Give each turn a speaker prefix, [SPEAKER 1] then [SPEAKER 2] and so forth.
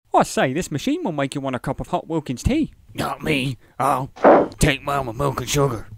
[SPEAKER 1] I say, this machine will make you want a cup of hot Wilkins tea.
[SPEAKER 2] Not me. I'll take mine with milk and sugar.